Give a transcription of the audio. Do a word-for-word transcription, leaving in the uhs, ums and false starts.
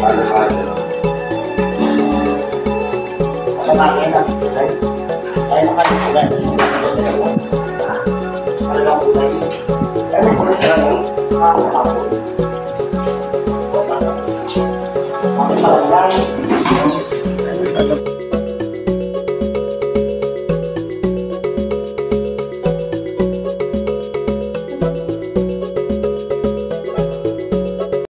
Sa natin ang kulay. Ay, nakalikulan. Talagang kulay. Ay, may kulay talaga.